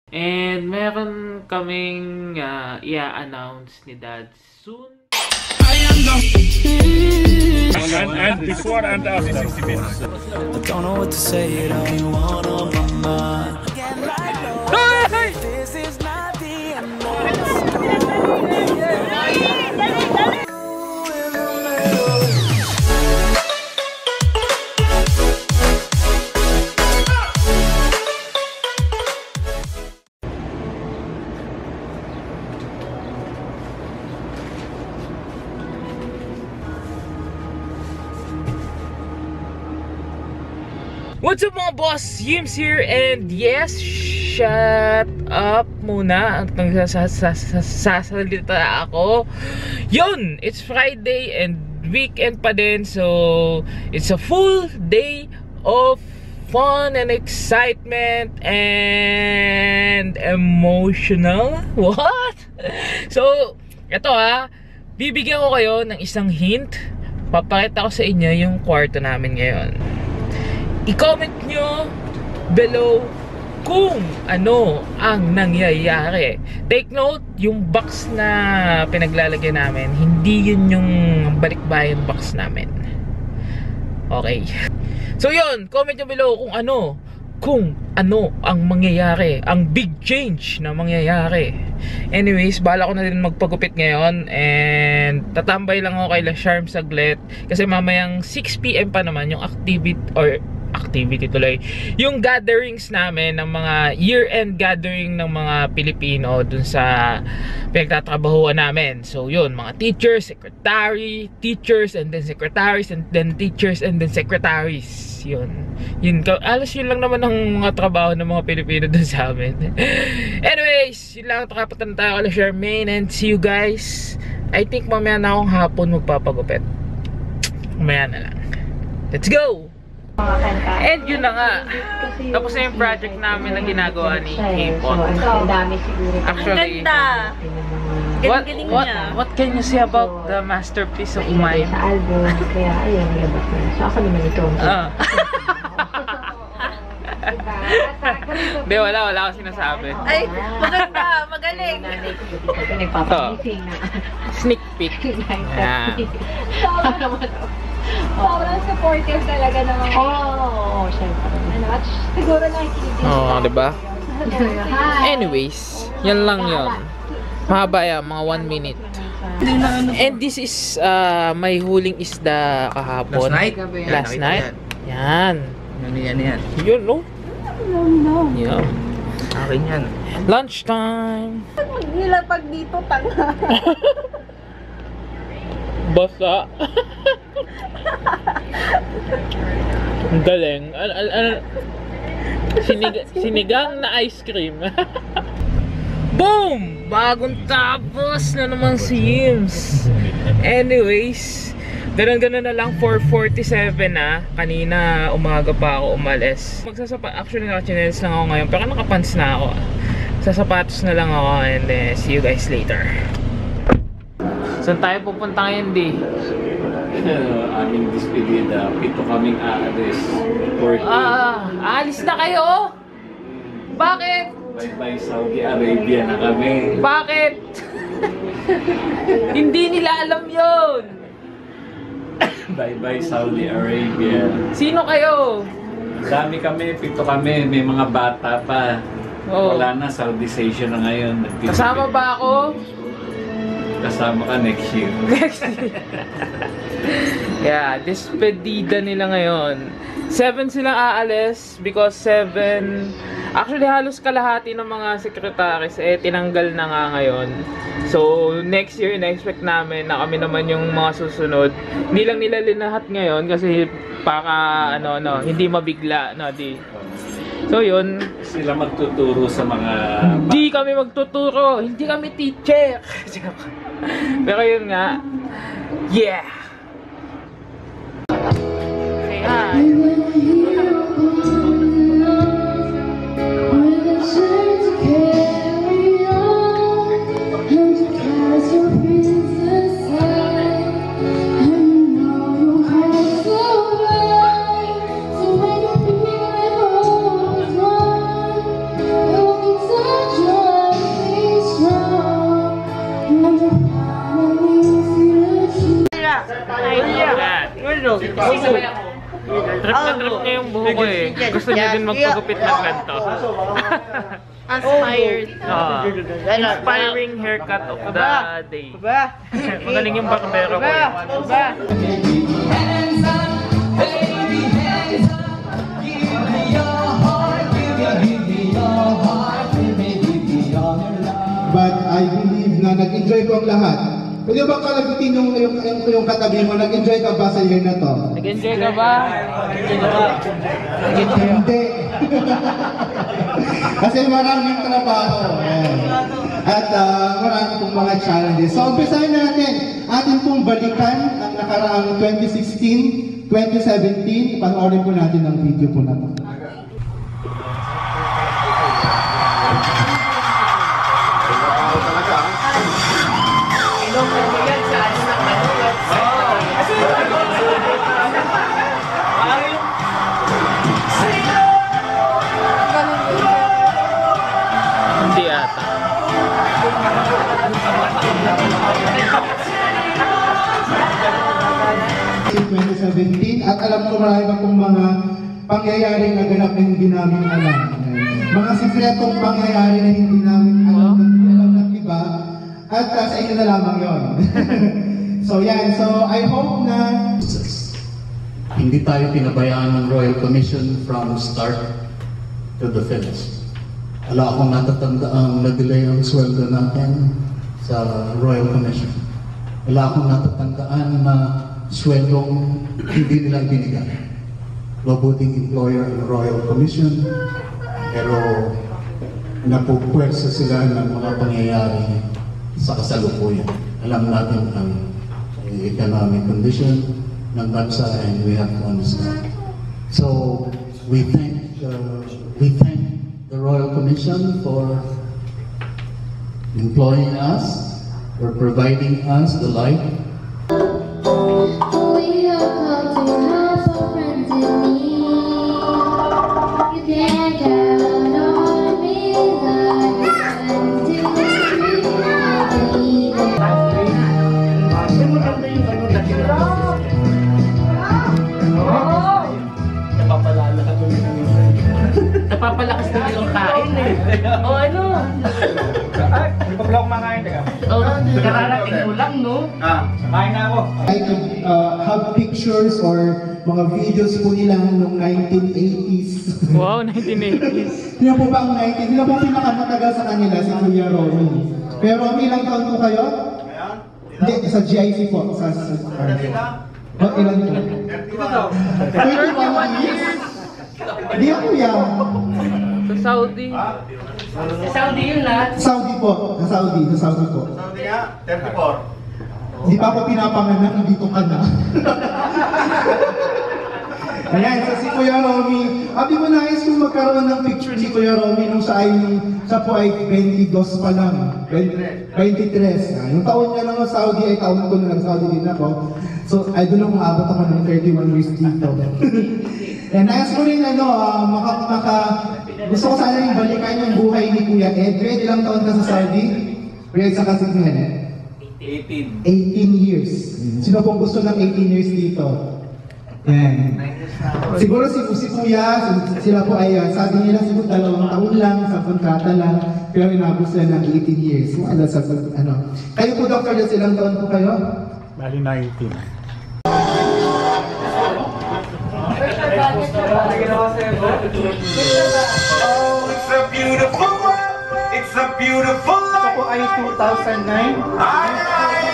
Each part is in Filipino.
And meron kaming i-announce ni Dad soon. And before and after. I don't know what to say, it only one on my mind. This is not the end of the story. What's up mga boss? Yims here, and yes, shut up muna at nagsasalita ako. Yun! It's Friday and weekend pa din, so it's a full day of fun and excitement and emotional. What? So, ito bibigyan ko kayo ng isang hint. Papakita ko sa inyo yung kwarto namin ngayon. I-comment nyo below kung ano ang nangyayari. Take note, yung box na pinaglalagyan namin, hindi yun yung balikbayan box namin. Okay. So yun, comment nyo below kung ano ang mangyayari, ang big change na mangyayari. Anyways, bala ko na din magpagupit ngayon, and tatambay lang ako kay La Charm saglit kasi mamayang 6 PM pa naman yung activity tuloy, yung gatherings namin ng mga year-end gathering ng mga Pilipino dun sa pinagtatrabahuan namin. So yun, mga teachers, teachers and then secretaries, and then teachers and then secretaries. Yun, alas yun lang naman ang mga trabaho ng mga Pilipino dun sa amin. Anyways, yun lang, takapatan tayo kala Charmaine, and see you guys. I think mamaya na akong hapon magpapagupit. Mamaya na lang. Let's go! And yun na nga, tapos na yung project namin na ginagawa ni K-Pop. Actually, what can you say about the masterpiece of mine? Sa album, kaya ayun, nilabas na. So ako naman ito. Hindi, wala akong sinasabi. Ay, maganda, magaling. Nagpapagising na. Sneak peek. Sobrang supportive talaga ng mga... Oo, syempre. At siguro nakikinig. Oo, diba? Anyways, yan lang yun. Mahaba yan, mga 1 minute. And this is my huling isda kahapon. Last night? Yan. Yan. Yun, no? No. Yan. Akin yan. Lunchtime. Nilapag dito, tanga. Basa. Ang galing. Sinigang na ice cream. Boom! Bagong tapos na naman si Yims. Anyways, ganun na lang, 4:47 na. Kanina umaga pa ako umalis. Actually naka-chinelas lang ako ngayon, pero nakapants na ako. Sa sapatos na lang ako, and see you guys later. Saan tayo pupunta ngayon, di? Aming despedida. Pito kaming aalis. Aalis na kayo? Bakit? Bye-bye Saudi Arabia na kami. Bakit? Hindi nila alam yon. Bye-bye Saudi Arabia. Sino kayo? Dami kami, pito kami. May mga bata pa. Oh. Wala na, Saudization na ngayon. Kasama ba ako? Kasama ka next year. Yeah, despedida nila ngayon. 7 silang aalis because 7... Actually, halos kalahati ng mga secretaries tinanggal na nga ngayon. So, next year, in-expect namin na kami naman yung mga susunod. Hindi lang nila linahat ngayon kasi para, hindi mabigla, di. So, yun. Sila magtuturo sa mga... Hindi kami magtuturo. Hindi kami teacher. Pero yun nga. Yeah! Say hi! So yung buho ko eh. Gusto niya din magpagupit ng ganito. Inspired. Inspiring haircut of the day. Magaling yung barbero ko eh. But I believe na nag-enjoy ko ang lahat. Pwede ba kalabitin yung katabi mo? Nag-enjoy ka ba sa year na to? Nag-enjoy ka ba? Hindi. Kasi maraming trabaho. At marami pong mga challenges. So, umpisahan natin. Atin pong balikan ang nakaraang 2016, 2017. Panoorin po natin ang video po na to. Hindi ata. In 2017 at alam ko marami pa pong mga pangyayaring naganap na hindi namin alam. Mga sikretong pangyayari na hindi namin alam ng iba at sa inyo na lamang yun. So yan, so I hope na hindi tayo pinabayaan ng Royal Commission from start to the finish. Wala akong natatanda ang na-delay ang sweldo natin sa Royal Commission. Wala akong natatandaan na sweldong hindi nila binigay. Mabuting employer ang Royal Commission, pero napupwersa sila ng mga pangyayari sa kasalukuyan. Alam natin ang economic condition ng bansa and we have to understand. So we thank the Royal Commission for employing us, for providing us the light. We have come to help our friends in need. You can't count on me like Napapalakas na yung kain eh. O ano? Hindi pa pala kumakain, teka. O, kararating mo lang, no? Kumain na ako. I could have pictures or mga videos po nila noong 1980s. Wow, 1980s. Yun po ba ang 1980s? Yun po pinakamatagal sa kanila, si Kuya Romy. Pero ilang taon po kayo? Hindi, sa GIC po. Ba't ilan po? 21 years? Hindi ako yan. Sa Saudi. Sa Saudi yun na. Saudi po. Sa Saudi po. Saudi nga, 34. Hindi pa ako pinapanganak, dito ka na. Ayan, so si Kuya Romy. Abi mo nais kung magkaroon ng picture si Kuya Romy nung siya po ay 22 pa lang. 23. Yung taon niya lang sa Saudi ay taon ko na Saudi din ako. So, I don't know kung abot ako ng 31 years dito. And nais ko rin gusto ko sana rin balikan yung buhay ni Kuya Ed. Kuya, ilang taon ka sa Saudi? Kuya, sa kasi 18 years. Sino pong gusto ng 18 years dito? Yan. Siguro si Kuya, sila po ay, sabi nila siguro 2 taon lang, sa kontrata lang, pero inabot sila ng 18 years. Wala sa ano. Kayo po, Dr. Jess, ilang taon po kayo? Bali 19. Oh, it's a beautiful world. It's a beautiful life. Ito po ay 2009.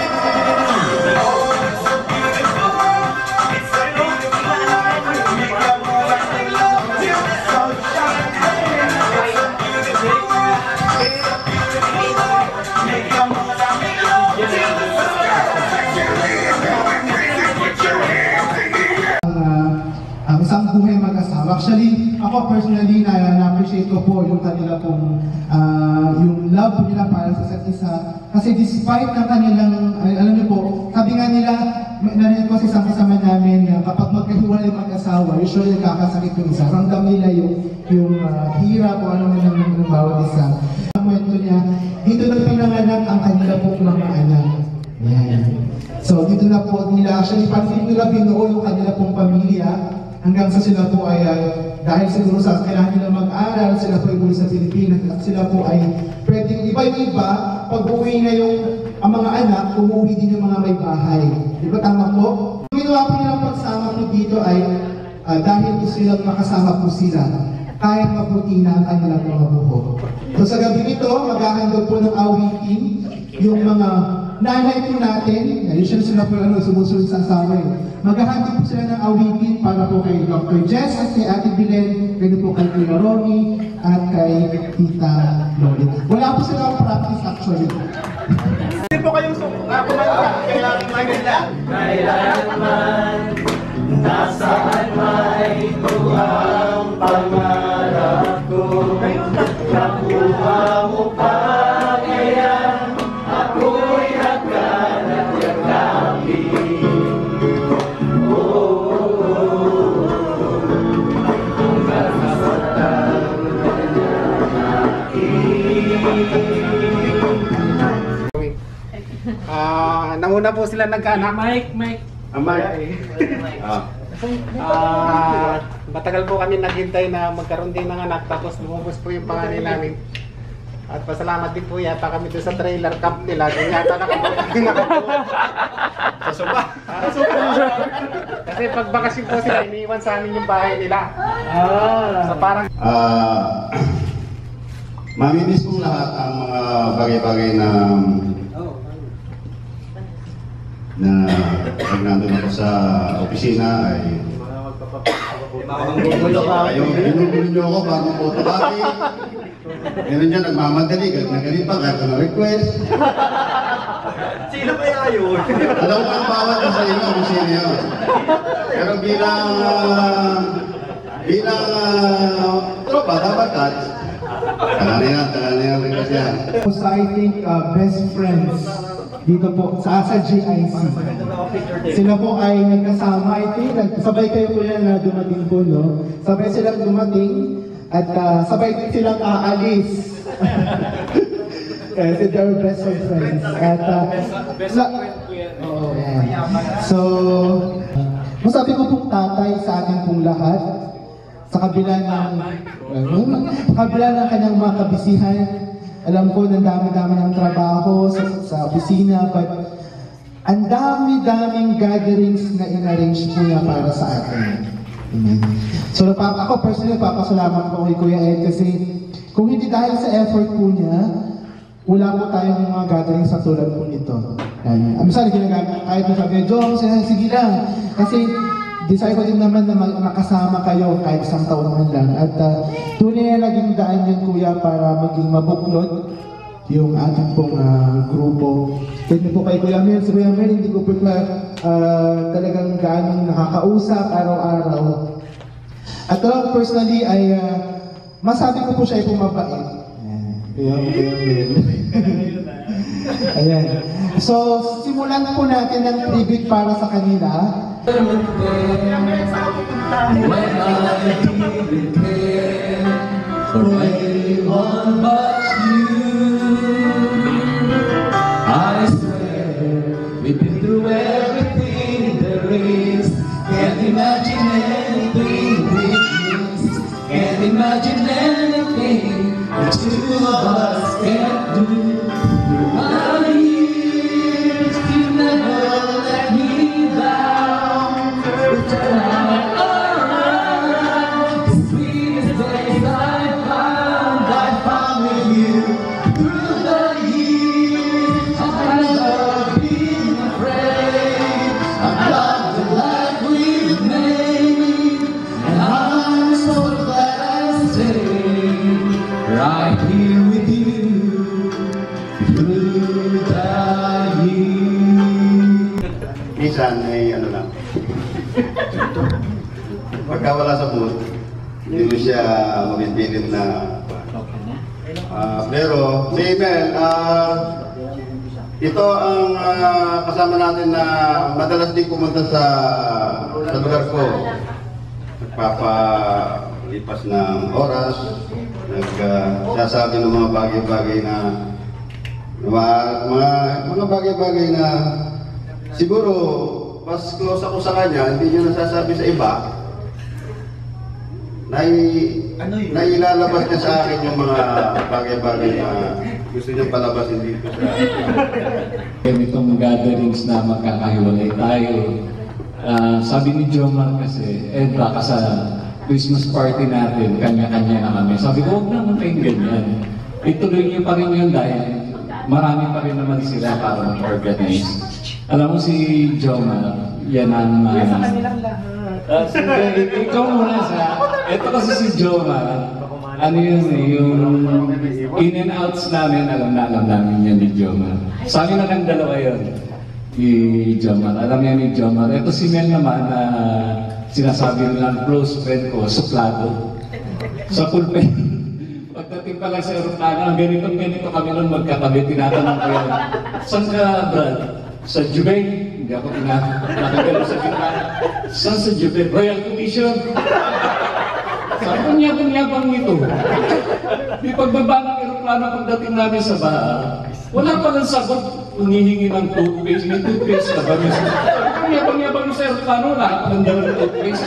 Isang buhay mag-asawa. Actually, ako personally na-appreciate ko po yung kanila pong yung love nila para sa isa't isa. Kasi despite ng kanilang, alam niyo po, sabi nga nila, narinig ko sa isang kasama namin na kapag magkahiwalay mag-asawa, usually kakasakit yung isa. Ramdam nila yung hirap o ano man ng bawat isa. Ang kwento niya, dito na pinanganak ang kanila pong mga anak. Yan. So dito na po nila actually pansin nila binuo yung kanila pong pamilya hanggang sa sila po ay dahil siguro sa kailangan nila mag-aral, sila po ay muli sa Pilipinas at sila po ay pwedeng iba-iba pag uwi na ang mga anak, umuwi din yung mga may bahay. Di ba tama po? Ang ginawa po nilang pagsama po dito ay dahil gusto nilang makasama po sila kahit mabuti na ang kanilang mga buhok. So sa gabi nito, maghahandog po ng awitin yung mga nanay po natin, usually sila po sumusunod sa asawa maghahandog po sila ng awitin para po kay Dr. Jess at kay Ate Bilen, kaya po kay Tita Romy at kay Tita Loli. Wala po silang practice actually. Hindi po kayong kumanta, kailangan maganda. Kailanman, nasaan may ito ang pangarap ko. Nakuha mo pa kaya ako'y hagkan at yakapin. Nauna po sila nagkaanak. Mike. Matagal po kami naghintay na magkaroon din ng anak tapos lumabas po yung panganay namin. At pasalamat din po yata kami doon sa trailer camp nila. Doon yata Susuba. Kasi pag bakasyon po sila, iniiwan sa amin yung bahay nila. So parang mamimiss kong lahat ang mga bagay-bagay na pag nandun ako sa opisina ay yung ginugulo nyo ako para mag-photocopy. Meron dyan nagmamadali, ganit pa, kaya ko na-request. Sino kaya yun? Alam ko ang bawat sa inyo kung sino yun. Pero bilang tropa, dapat touch. Tanganin request yan. So I think best friends dito po sa GIC. Sila po ay nagkasama, I think, sabay kayo po yan na dumating po, no? Sabay silang dumating at sabay din silang aalis. Kasi they're best of friends. At, so, masabi ko pong tatay sa ating pong lahat, sa kabila ng kanyang mga kabisihan, alam ko na dami-dami ng trabaho sa opisina, but ang dami-daming gatherings na in-arrange po niya para sa atin. So ako personally, papasalamat po kay Kuya Ed kasi kung hindi dahil sa effort po niya, wala po tayong mga gatherings sa tulad po nito. Minsan, kahit masabi, Jom, sige lang. Kasi desire ko din naman na makasama kayo kahit isang taon man lang. At tunay na naging daan yun, Kuya, para maging mabuklod yung ating pong grupo. Kasi po kay Kuya Mel, si Kuya Mel, hindi ko po talagang gaano nakakausap araw-araw. At personally, ay masabi ko po siya ay pumabait. Ayan. So, simulan po natin ang tribute para sa kanila. When I didn't care for anyone but you, I swear we've been through everything there is. Can't imagine anything we miss. Can't imagine anything the two of us can't do. My years, you never let me down. Right here with you through the years. Minsan ay ano lang. Pagka wala sa mood, hindi mo siya mabibilit na. Pero si Mel, ito ang kasama natin na madalas din pumunta sa lugar ko. Nagpapalipas ng oras, nagsasabi ng mga bagay-bagay na mga bagay-bagay na siguro mas close ako sa kanya, hindi niyo nasasabi sa iba, nailalabas niya sa akin yung mga bagay-bagay na gusto niyang palabasin dito sa Ganitong gatherings na magkakahiwalay tayo. Sabi ni Jomar kasi, baka sa Christmas party natin, kanya-kanya na kami. Sabi ko, huwag naman kayong ganyan. Ituloy niyo pa rin yun dahil marami pa rin naman sila para mag-organize. Alam mo si Jomar, yan ang Sa kanilang lahat. ikaw muna ito kasi si Jomar, ano yun yung in and outs namin, alam namin yan ni Jomar. Sa amin na ng dalawa yun, ni Jomar. Alam niya ni Jomar. Ito si Mel naman, sinasabi nilang close friend ko, suplado. Sa pulpen. Pagdating pa lang sa aeroplano, ganito kami nun magkatabi, tinatanong ko yan. Saan ka, Brad? Sa Jubay? Hindi ako nakagalo sa gitna. Saan sa Jubay? Royal Commission. Sabi ko niyabang nito. Di pagbaba ng aeroplano pagdating namin sa baha, wala pa lang sagot, hinihingi ng toothpaste. May toothpaste na ba? Niyabang sa aeroplano, wala pa lang daw ng toothpaste.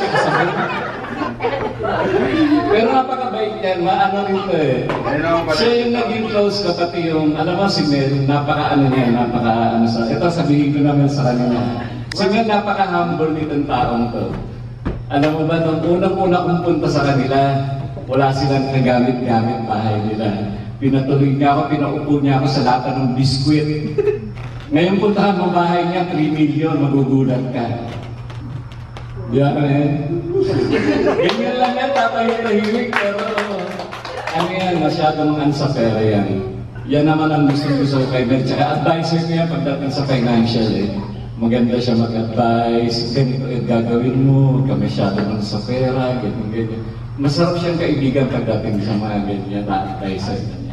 Pero napakabait yan, maano rin to eh. Siya yung naging close ko, pati yung, alam mo si Mel, napaka-ano niya, napaka-ano sa, ito sabihin ko naman sa kanila. Si Mel, napaka-humble nitong taong to. Alam mo ba, nung unang-una kong punta sa kanila, wala silang nagamit-gamit bahay nila. Pinatuloy niya ako, pinaupo niya ako sa lata ng biskwit. Ngayon puntahan mo bahay niya, 3 million, magugulat ka. Yan, ganyan lang yan, tatahimik, pero ano yan, masyadong sa pera yan. Yan naman ang gusto kay Mel. Tsaka advisor niya pagdating sa financial eh. Maganda siya mag-advise, ganito yung gagawin mo, huwag ka masyadong sa pera, ganyan. Masarap siyang kaibigan pagdating sa mga ganyan na advisor niya.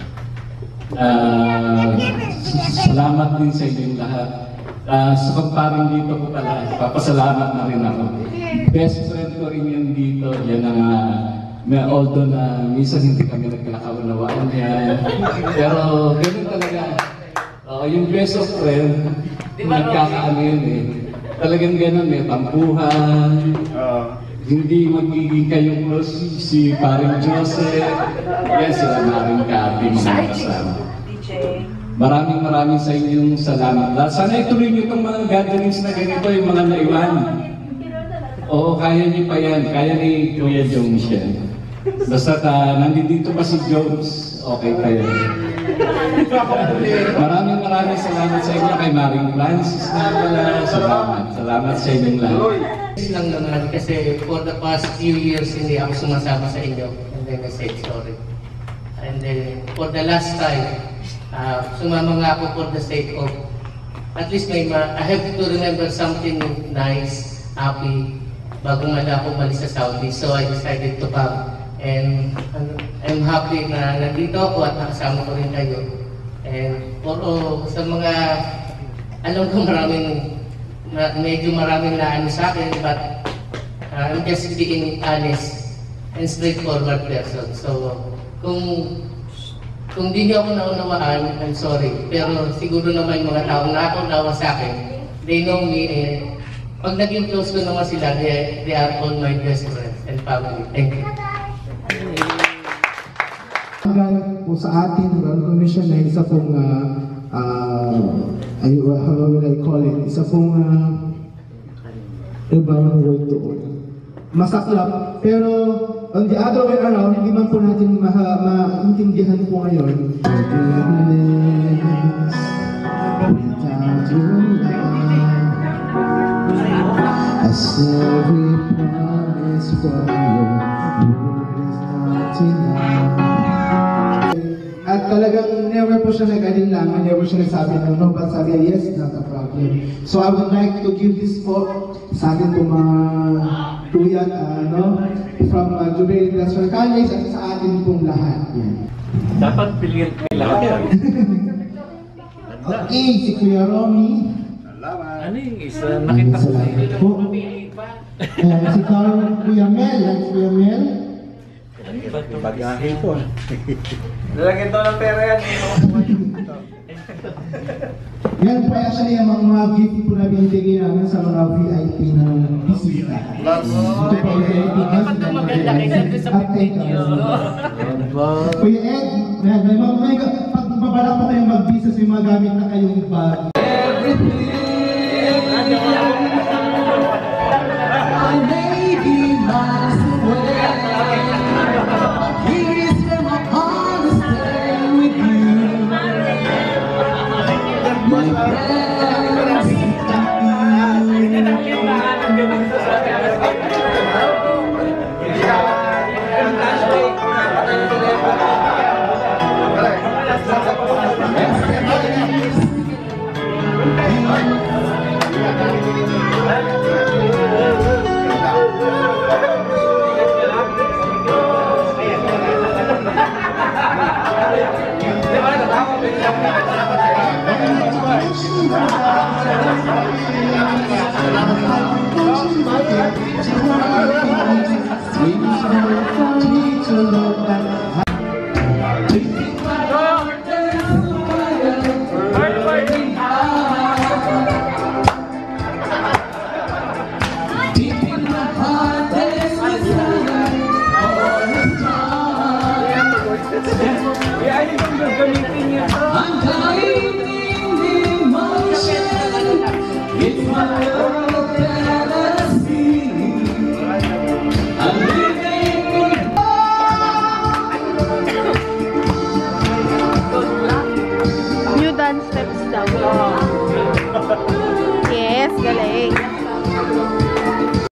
Salamat din sa inyong lahat. Sa pagparang dito ko pala, papasalamat na rin ako. Best friend ko rin yan dito. Yan ang, although na minsan hindi kami nagkakaunawaan yan. Pero ganun talaga. Yung best of friend, nagkakaano yun eh. Talagang ganun eh, tampuhan. Hindi magiging kayong close si Paring Joseph. Yan sila Maring Kapi, mga kasama. Maraming sa inyong salamat. Sana ituloy niyo itong mga gatherings na ganito, yung mga naiwan. Oo, kaya niyo pa yan. Kaya ni Kuya Jones yan. Basta nandito pa si Jones, okay pa yan. Maraming salamat sa inyo kay Maring Francis na pala. Salamat sa inyong lahat. Lang naman kasi for the past few years hindi ako sumasama sa inyo. And then I said sorry. And then for the last time, sumama nga ako for the sake of at least I have to remember something nice, happy, bago mala ako umalis sa Saudi. So I decided to come. And I'm happy na nandito ako at nakasama ko rin kayo. And sa mga, alam ko medyo maraming naano sa akin, but I'm just being honest and straightforward person. So kung di niyo ako naunawaan, I'm sorry. Pero siguro naman yung mga taong nakakaunawa sa akin, they know me and pag naging close ko naman sila, they are all my best friends and family. Thank you. Po sa atin, Royal Commission na isa pong, how will I call it, isa pong, iba yung word doon. Masaklap, pero on the other way around, hindi man po natin maintindihan po ngayon. As every promise from you, word is not enough. At talagang never po siya nag-alinlangan, never siya nagsabi ng no, but sabi yes, not a problem. So I would like to give this po sa atin po mga tuyat, from Jubilee International College at sa atin pong lahat. Dapat piliin kayo lahat yan. Okay, si Kuya Romy. Ano yung isa? Nakita ko po. Si Kuya Mel, Kuya Mel. Bagahe ko. Lalagyan daw ng pera yan. Yan po actually ang mga gift po na binibigay namin sa mga VIP ng bisita. Ito po yung VIP gift ng mga VIP at Kuya Ed, pag babala po kayong mag-visa sa mga gamit na kayong bag. I may be miles away. Here is where my heart is staying with you. My friends, Thank you.